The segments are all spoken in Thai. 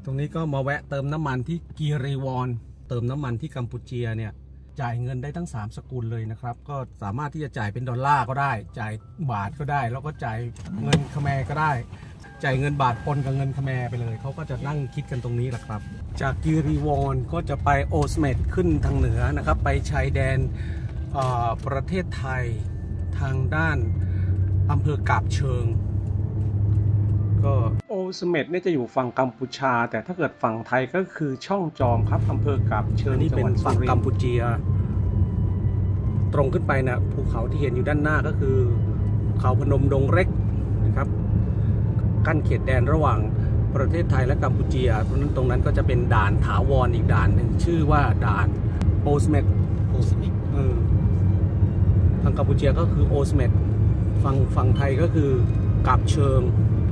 ตรงนี้ก็มาแวะเติมน้ำมันที่กีรีวอนเติมน้ำมันที่กัมพูชีเนี่ยจ่ายเงินได้ทั้ง3สกุลเลยนะครับก็สามารถที่จะจ่ายเป็นดอลลาร์ก็ได้จ่ายบาทก็ได้แล้วก็จ่ายเงินคแมร์ก็ได้จ่ายเงินบาทปนกับเงินคแมร์ไปเลยเขาก็จะนั่งคิดกันตรงนี้แหละครับจากกีรีวอนก็จะไปโอสเมดขึ้นทางเหนือนะครับไปชายแดนประเทศไทยทางด้านอำเภอกาบเชิงก็โอสเมดเนี่ยจะอยู่ฝั่งกัมพูชาแต่ถ้าเกิดฝั่งไทยก็คือช่องจอมครับอำเภอกาบเชิงนี่เป็นฝั่งกัมพูชีตรงขึ้นไปนะภูเขาที่เห็นอยู่ด้านหน้าก็คือเขาพนมดงเล็กนะครับกั้นเขตแดนระหว่างประเทศไทยและกัมพูชีเพราะนั้นตรงนั้นก็จะเป็นด่านถาวรอีกด่านหนึ่งชื่อว่าด่านโอสเมดทางกัมพูชีก็คือโอสเมดฝั่งไทยก็คือกาบเชิง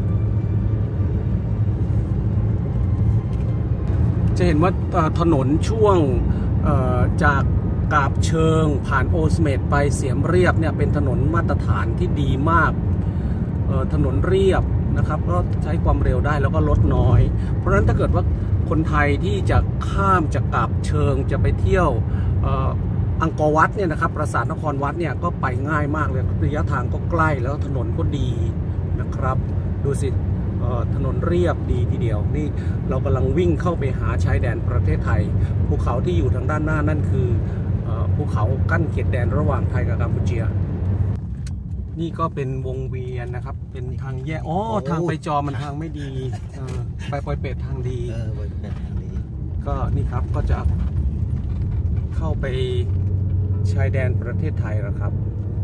จะเห็นว่าถนนช่วงจากกาบเชิงผ่านโอสเมดไปเสียมเรียบเนี่ยเป็นถนนมาตรฐานที่ดีมากถนนเรียบนะครับก็ใช้ความเร็วได้แล้วก็ลดน้อยเพราะฉะนั้นถ้าเกิดว่าคนไทยที่จะข้ามจากกาบเชิงจะไปเที่ยวอังกอร์วัดเนี่ยนะครับปราสาทนครวัดเนี่ยก็ไปง่ายมากเลยระยะทางก็ใกล้แล้วถนนก็ดีนะครับดูสิถนนเรียบดีทีเดียวนี่เรากำลังวิ่งเข้าไปหาชายแดนประเทศไทยภูเขาที่อยู่ทางด้านหน้านั่นคือภูเขากั้นเขตแดนระหว่างไทยกับกัมพูชีนี่ก็เป็นวงเวียนนะครับเป็นทางแยกทางไปจอมันทางไม่ดีไปปอยเป็ดทางดีก็นี่ครับก็จะเข้าไปชายแดนประเทศไทยแล้วครับ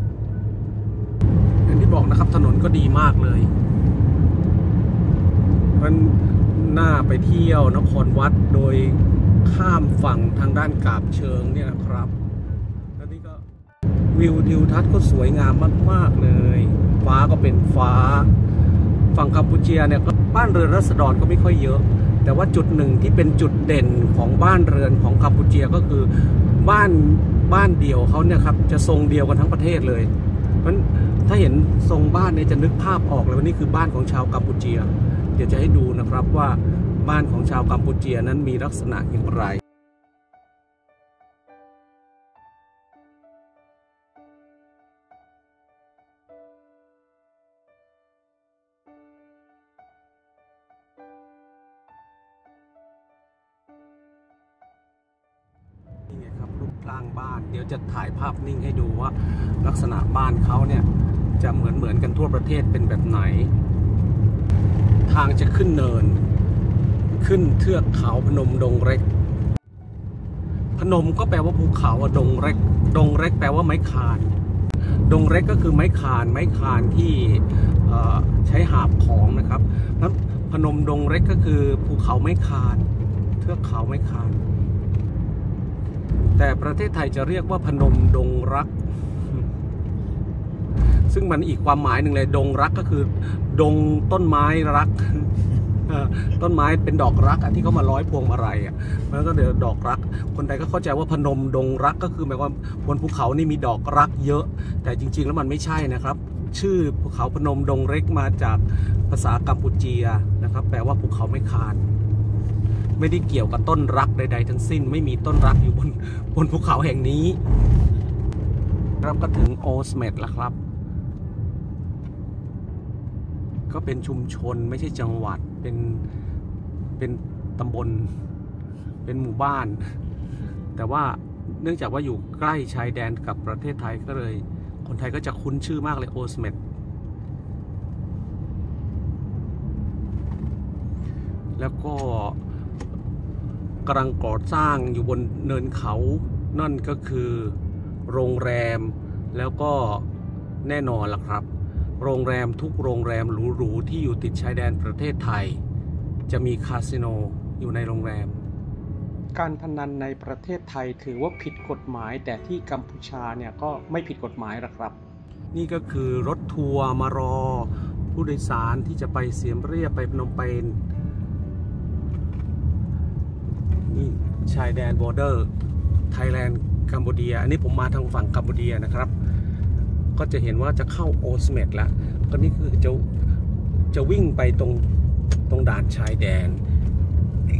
อย่างที่บอกนะครับถนนก็ดีมากเลยมันน่าไปเที่ยวนครวัดโดยข้ามฝั่งทางด้านกาบเชิงเนี่ยนะครับแล้วนี่ก็วิวทิวทัศน์ก็สวยงามมากๆเลยฟ้าก็เป็นฟ้าฝั่งกัมพูชีเนี่ยก็บ้านเรือนราษฎรก็ไม่ค่อยเยอะแต่ว่าจุดหนึ่งที่เป็นจุดเด่นของบ้านเรือนของกัมพูชีก็คือบ้านเดี่ยวเขาเนี่ยครับจะทรงเดียวกันทั้งประเทศเลยเพราะถ้าเห็นทรงบ้านเนี่ยจะนึกภาพออกเลยว่านี่คือบ้านของชาวกัมพูชีเดี๋ยวจะให้ดูนะครับว่าบ้านของชาวกัมพูชีนั้นมีลักษณะอย่างไรนี่ไงครับรูปร่างบ้านเดี๋ยวจะถ่ายภาพนิ่งให้ดูว่าลักษณะบ้านเขาเนี่ยจะเหมือนกันทั่วประเทศเป็นแบบไหนทางจะขึ้นเนินขึ้นเทือกเขาพนมดงเล็กพนมก็แปลว่าภูเขาดงเล็กแปลว่าไม้คานดงเล็กก็คือไม้คานที่ใช้หาบของนะครับแล้วพนมดงเล็กก็คือภูเขาไม้คานเทือกเขาไม้คานแต่ประเทศไทยจะเรียกว่าพนมดงรักซึ่งมันอีกความหมายหนึ่งเลยดงรักก็คือดงต้นไม้รักต้นไม้เป็นดอกรักที่เขามาร้อยพวงมาลัยมันก็เดี๋ยวดอกรักคนไทยก็เข้าใจว่าพนมดงรักก็คือหมายความบนภูเขานี่มีดอกรักเยอะแต่จริงๆแล้วมันไม่ใช่นะครับชื่อภูเขาพนมดงเล็กมาจากภาษากัมพูชีนะครับแปลว่าภูเขาไม้คานไม่ได้เกี่ยวกับต้นรักใดๆทั้งสิ้นไม่มีต้นรักอยู่บนภูเขาแห่งนี้ครับก็ถึงโอสเมดแล้วครับก็เป็นชุมชนไม่ใช่จังหวัดเป็นตำบลเป็นหมู่บ้านแต่ว่าเนื่องจากว่าอยู่ใกล้ชายแดนกับประเทศไทยก็เลยคนไทยก็จะคุ้นชื่อมากเลยโอสเมดแล้วก็กำลังก่อสร้างอยู่บนเนินเขานั่นก็คือโรงแรมแล้วก็แน่นอนล่ะครับโรงแรมทุกโรงแรมหรูๆที่อยู่ติดชายแดนประเทศไทยจะมีคาสิโนอยู่ในโรงแรมการพนันในประเทศไทยถือว่าผิดกฎหมายแต่ที่กัมพูชาเนี่ยก็ไม่ผิดกฎหมายหรอกครับนี่ก็คือรถทัวร์มารอผู้โดยสารที่จะไปเสียมเรียบไปพนมเปญนี่ชายแดนบอร์เดอร์ไทยแลนด์กัมพูชาอันนี้ผมมาทางฝั่งกัมพูชานะครับก็จะเห็นว่าจะเข้าโอสเมดแล้วก็นี่คือจะวิ่งไปตรงด่านชายแดน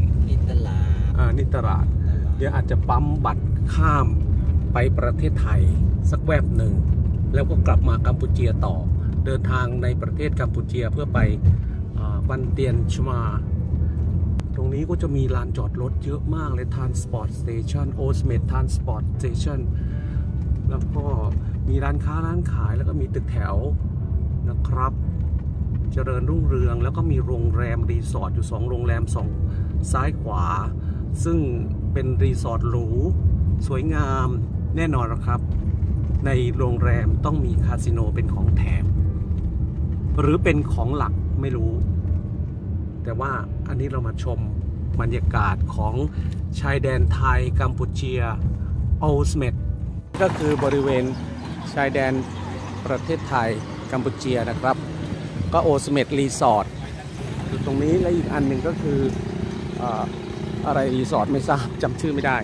ตลาดนี่ตลาดเดี๋ยวอาจจะปั๊มบัตรข้ามไปประเทศไทยสักแวบหนึ่งแล้วก็กลับมากัมพูเชียต่อเดินทางในประเทศกัมพูเชียเพื่อไปวันเตียนชมาตรงนี้ก็จะมีลานจอดรถเยอะมากเลย Transport Station O Smach Transport Station แล้วก็มีร้านค้าร้านขายแล้วก็มีตึกแถวนะครับเจริญรุ่งเรืองแล้วก็มีโรงแรมรีสอร์ทอยู่2โรงแรม2ซ้ายขวาซึ่งเป็นรีสอร์ทหรูสวยงามแน่นอนครับในโรงแรมต้องมีคาสิโนเป็นของแถมหรือเป็นของหลักไม่รู้แต่ว่าอันนี้เรามาชมบรรยากาศของชายแดนไทยกัมพูเชียโอสเมทก็คือบริเวณชายแดนประเทศไทยกัมพูเชียนะครับก็โอสเมทรีสอร์ทอยู่ตรงนี้และอีกอันหนึ่งก็คืออะไรรีสอร์ทไม่ทราบจำชื่อไม่ได้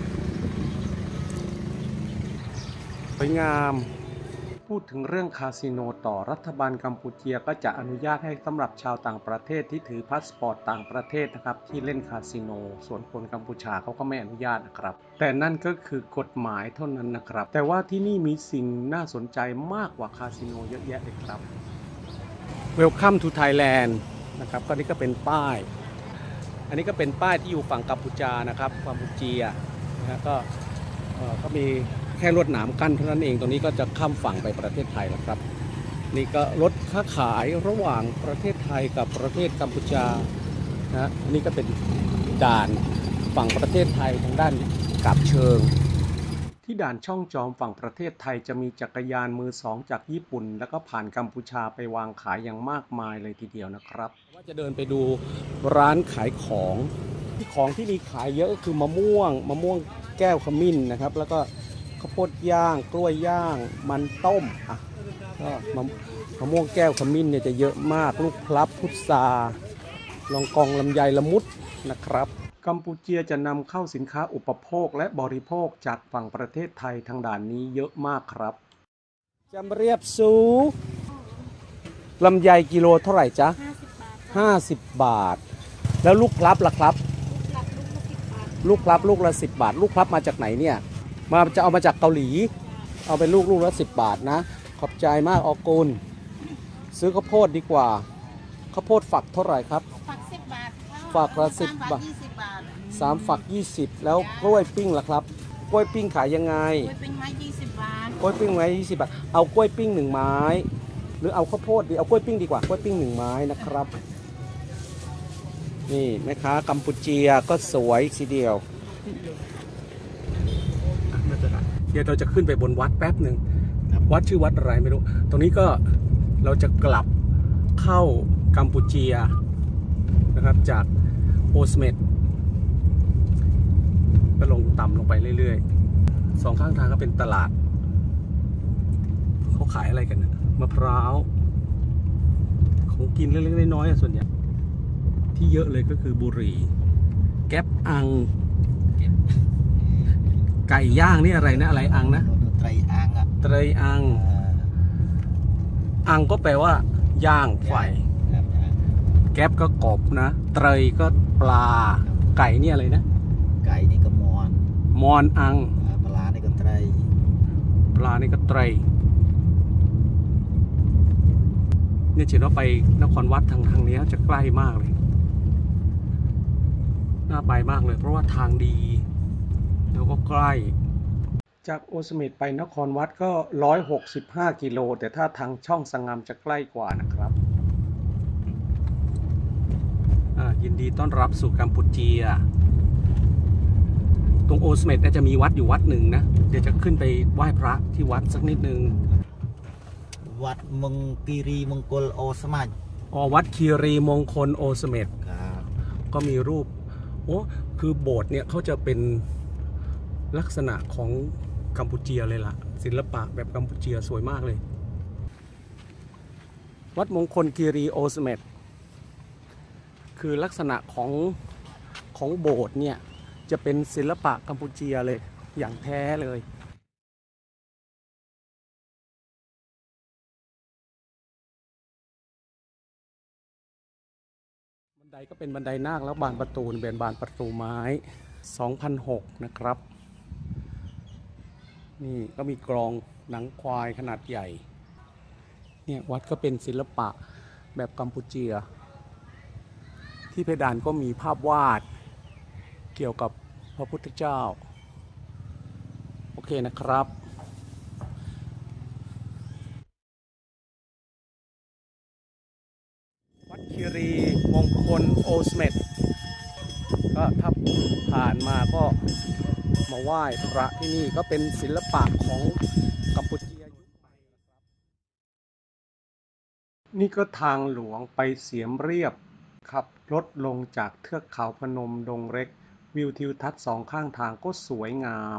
สวยงามพูดถึงเรื่องคาสิโนต่อรัฐบาลกัมพูเชียก็จะอนุญาตให้สำหรับชาวต่างประเทศที่ถือพาสปอร์ตต่างประเทศนะครับที่เล่นคาสิโนส่วนคนกัมพูชาเขาก็ไม่อนุญาตนะครับแต่นั่นก็คือกฎหมายเท่านั้นนะครับแต่ว่าที่นี่มีสิ่งน่าสนใจมากกว่าคาสิโนเยอะแยะเลยครับ Welcome to Thailand นะครับก็นี่ก็เป็นป้ายอันนี้ก็เป็นป้ายที่อยู่ฝั่งกัมพูชานะครับกัมพูเชียนะก็มีแค่ลวดหนามกั้นเท่านั้นเองตรงนี้ก็จะข้ามฝั่งไปประเทศไทยแล้วครับนี่ก็รถค้าขายระหว่างประเทศไทยกับประเทศกัมพูชานะนี่ก็เป็นด่านฝั่งประเทศไทยทางด้านกาบเชิงที่ด่านช่องจอมฝั่งประเทศไทยจะมีจักรยานมือสองจากญี่ปุ่นแล้วก็ผ่านกัมพูชาไปวางขายอย่างมากมายเลยทีเดียวนะครับว่าจะเดินไปดูร้านขายของที่มีขายเยอะก็คือมะม่วงแก้วขมิ้นนะครับแล้วก็ข้าวโพดย่างกล้วยย่างมันต้มก็มะม่วงแก้วขมิ้นเนี่ยจะเยอะมากลูกพลับพุทราลองกองลำไยละมุดนะครับกัมพูเชียจะนำเข้าสินค้าอุปโภคและบริโภคจากฝั่งประเทศไทยทางด่านนี้เยอะมากครับจำเรียบสูลำไยกิโลเท่าไหร่จ๊ะ50 บาทแล้วลูกพลับล่ะครับลูกพลับลูกละ10 บาทลูกพลับมาจากไหนเนี่ยจะเอามาจากเกาหลีเอาเป็นลูกละ10 บาทนะขอบใจมากออกุลซื้อข้าวโพดดีกว่าข้าวโพดฝักเท่าไหร่ครับฝัก10 บาทฝักละ10 บาท3 ฝัก20แล้วกล้วยปิ้งล่ะครับกล้วยปิ้งขายยังไงกล้วยปิ้งไม้20 บาทกล้วยปิ้งไม้20 บาทเอากล้วยปิ้ง1 ไม้หรือเอาข้าวโพดดีเอากล้วยปิ้งดีกว่ากล้วยปิ้ง1 ไม้นะครับนี่แม่ค้ากัมพูเชียก็สวยทีเดียวเดี๋ยวเราจะขึ้นไปบนวัดแป๊บหนึ่งวัดชื่อวัดอะไรไม่รู้ตรงนี้ก็เราจะกลับเข้ากัมพูเชียนะครับจากโอสเมทก็ลงต่ำลงไปเรื่อยๆ2 ข้างทางก็เป็นตลาดเขาขายอะไรกันนะมะพร้าวของกินเล็กๆน้อยๆส่วนใหญ่ที่เยอะเลยก็คือบุหรี่แก๊ปอังไก่ย่างนี่อะไรนะอะไรอังนะไตรอังไตรอังอังก็แปลว่าย่างไฟแก๊ปก็กบนะไตรก็ปลาไก่นี่อะไรนะไก่นี่ก็มอนอังปลานี่ก็ไตรเนี่ยเชื่อว่าไปนครวัดทางนี้จะใกล้มากเลยน่าไปมากเลยเพราะว่าทางดีแล้วก็ใกล้จากโอสเมทไปนครวัดก็165 กิโลแต่ถ้าทางช่องสังงามจะใกล้กว่านะครับยินดีต้อนรับสู่กัมพูเชียตรงโอสเมทจะมีวัดอยู่วัดหนึ่งนะเดี๋ยวจะขึ้นไปไหว้พระที่วัดสักนิดนึงวัดมงคีรีมงคลโอสมัชวัดคีรีมงคลโอสเมทก็มีรูปคือโบสถ์เนี่ยเขาจะเป็นลักษณะของกัมพูเชียเลยล่ะศิลปะแบบกัมพูเชียสวยมากเลยวัดมงคลคีรีโอสเมทคือลักษณะของโบสถ์เนี่ยจะเป็นศิลปะกัมพูเชียเลยอย่างแท้เลยบันไดไดก็เป็นบันไดนาคแล้วบานประตูเป็นบานประตูไม้ 2,600 นะครับนี่ก็มีกรองหนังควายขนาดใหญ่เนี่ยวัดก็เป็นศิลปะแบบกัมพูเชียที่เพดานก็มีภาพวาดเกี่ยวกับพระพุทธเจ้าโอเคนะครับวัดคีรีมงคลโอสเมดก็ถ้าผ่านมาก็มาไหว้พระที่นี่ก็เป็นศิลปะของกัมพูเชียยุคใหม่นี่ก็ทางหลวงไปเสียมเรียบขับรถลงจากเทือกเขาพนมดงเล็กวิวทิวทัศน์สองข้างทางก็สวยงาม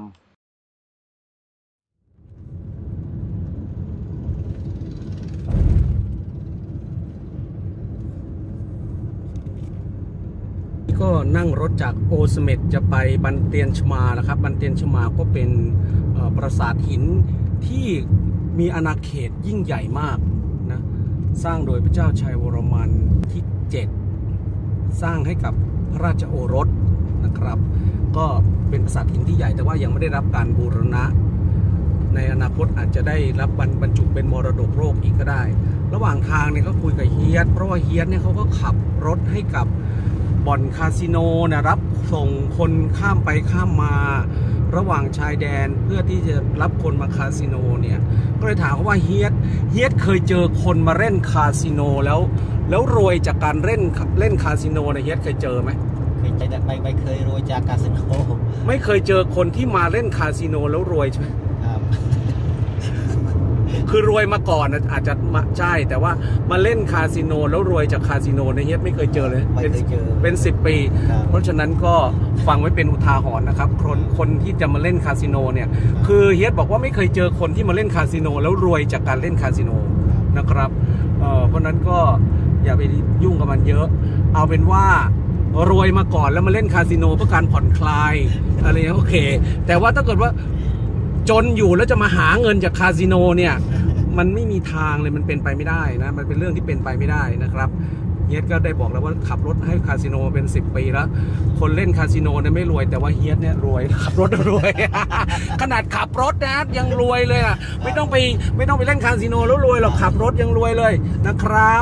ก็นั่งรถจากโอสเมดจะไปบันเตียนชมานะครับบันเตียนชมาก็เป็นปราสาทหินที่มีอาณาเขตยิ่งใหญ่มากนะสร้างโดยพระเจ้าชัยวรมันที่ 7สร้างให้กับพระราชโอรสนะครับก็เป็นปราสาทหินที่ใหญ่แต่ว่ายังไม่ได้รับการบูรณะในอนาคตอาจจะได้รับบรรจุเป็นมรดกโลกอีกก็ได้ระหว่างทางเนี่ยก็คุยกับเฮียสเพราะว่าเฮียสเนี่ยเขาก็ขับรถให้กับบ่อนคาสิโนนะรับส่งคนข้ามไปข้ามมาระหว่างชายแดนเพื่อที่จะรับคนมาคาสิโนเนี่ยก็เลยถามเขาว่าเฮียสเคยเจอคนมาเล่นคาสิโนแล้วรวยจากการเล่นคาสิโนนะเฮียสเคยเจอไหมเคยเจอไม่เคยรวยจากคาสิโนไม่เคยเจอคนที่มาเล่นคาสิโนแล้วรวยใช่ไหมครับคือรวยมาก่อนอาจจะใช่แต่ว่ามาเล่นคาสิโนแล้วรวยจากคาสิโนในเฮียไม่เคยเจอเลยเป็น10 ปีเพราะฉะนั้นก็ฟังไว้เป็นอุทาหรณ์นะครับคนที่จะมาเล่นคาสิโนเนี่ยคือเฮียบอกว่าไม่เคยเจอคนที่มาเล่นคาสิโนแล้วรวยจากการเล่นคาสิโนนะครับเพราะนั้นก็อย่าไปยุ่งกับมันเยอะเอาเป็นว่ารวยมาก่อนแล้วมาเล่นคาสิโนเพื่อการผ่อนคลายอะไรเงี้ยโอเคแต่ว่าถ้าเกิดว่าจนอยู่แล้วจะมาหาเงินจากคาสิโนเนี่ยมันไม่มีทางเลยมันเป็นไปไม่ได้นะมันเป็นเรื่องที่เป็นไปไม่ได้นะครับเฮียสก็ได้บอกแล้วว่าขับรถให้คาสิโนเป็น10 ปีแล้วคนเล่นคาสิโนเนี่ยไม่รวยแต่ว่าเฮียสเนี่ยรวยขับรถรวย ขนาดขับรถนะยังรวยเลยอ่ะไม่ต้องไปเล่นคาสิโนแล้วรวยหรอกขับรถยังรวยเลยนะครับ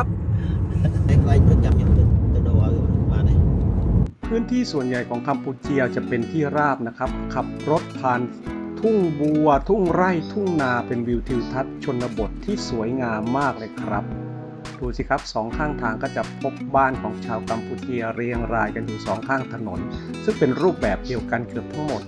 พื้นที่ส่วนใหญ่ของกัมพูเชียจะเป็นที่ราบนะครับขับรถผ่านทุ่งบัวทุ่งไร่ทุ่งนาเป็นวิวทิวทัศน์ชนบทที่สวยงามมากเลยครับดูสิครับสองข้างทางก็จะพบบ้านของชาวกัมพูเชียเรียงรายกันอยู่สองข้างถนนซึ่งเป็นรูปแบบเดียวกันเกือบทั้งหมด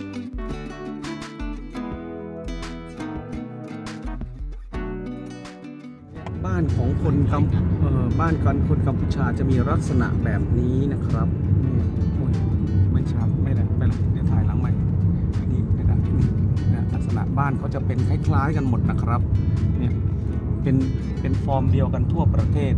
บ้านของคนบ้านคนกัมพูชาจะมีลักษณะแบบนี้นะครับไม่ชัดไม่เลยเดี๋ยวถ่ายหลังใหม่นี่นะลักษณะบ้านเขาจะเป็นคล้ายๆกันหมดนะครับเนี่ยเป็นฟอร์มเดียวกันทั่วประเทศ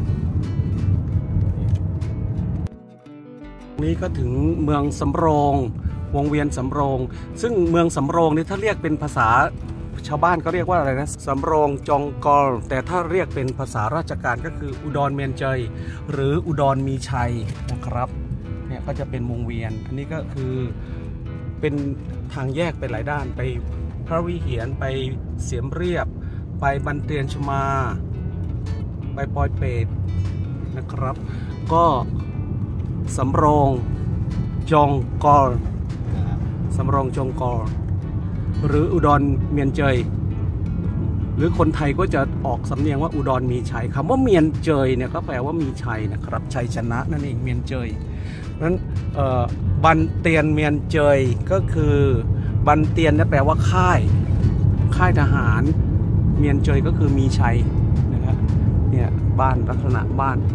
นี้ก็ถึงเมืองสำโรงวงเวียนสำโรงซึ่งเมืองสำโรงนี่ถ้าเรียกเป็นภาษาชาวบ้านก็เรียกว่าอะไรนะสำโรงจองกอลแต่ถ้าเรียกเป็นภาษาราชการก็คืออุดรเมียนเจยหรืออุดรมีชัยนะครับเนี่ยก็จะเป็นวงเวียนอันนี้ก็คือเป็นทางแยกไปหลายด้านไปพระวิหารไปเสียมเรียบไปบันเตียนชมาไปปอยเปตนะครับก็สำโรงจองกอลสำโรงจองกอลหรืออุดรเมียนเจยหรือคนไทยก็จะออกสำเนียงว่าอุดรมีชัยคำว่าเมียนเจยเนี่ยก็แปลว่ามีชัยนะครับชัยชนะนั่นเองเมียนเจยนั้นบันเตียนเมียนเจยก็คือบันเตียนเนี่ยแปลว่าค่ายทหารเมียนเจยก็คือมีชัยนะครับเนี่ยบ้านลักษณะบ้าน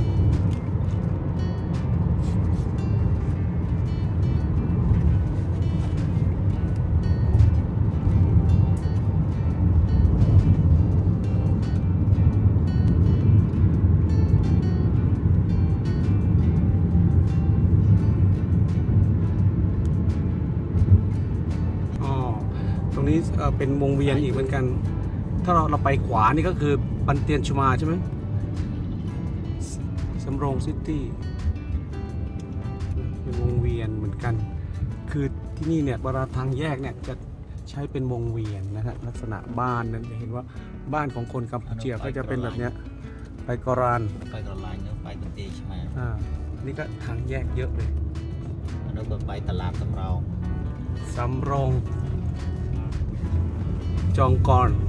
ตรงนี้เป็นวงเวียนอีกเหมือนกันถ้าเราไปขวานี่ก็คือบันเตียนชมาใช่ไหมสำโรงซิตี้นเหมือนกันคือที่นี่เนี่ยเวลาทางแยกเนี่ยจะใช้เป็นวงเวียนนะฮะลักษณะบ้านนั้นจะเห็นว่าบ้านของคนกัมพูชีก็จะเป็นแบบเนี้ยไปกรานไปกรานเนื้อไปกันตีใช่ไหมนี่ก็ทางแยกเยอะเลยอันนี้ก็ไปตลาดสำรองจองกร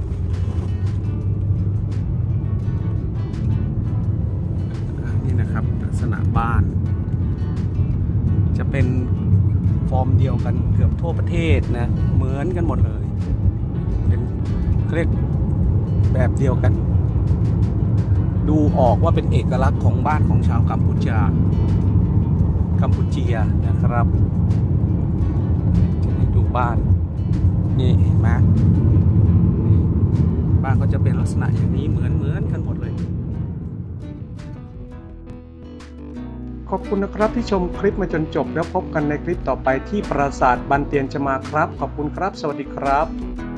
นี่นะครับลักษณะบ้านจะเป็นฟอร์มเดียวกันเกือบทั่วประเทศนะเหมือนกันหมดเลยเป็นเรียกแบบเดียวกันดูออกว่าเป็นเอกลักษณ์ของบ้านของชาวกัมพูเชียนะครับจะให้ดูบ้านนี่เห็นไหมบ้านก็จะเป็นลักษณะอย่างนี้เหมือนกันหมดเลยขอบคุณนะครับที่ชมคลิปมาจนจบแล้วพบกันในคลิปต่อไปที่ปราสาทบันเตียนจะมาครับขอบคุณครับสวัสดีครับ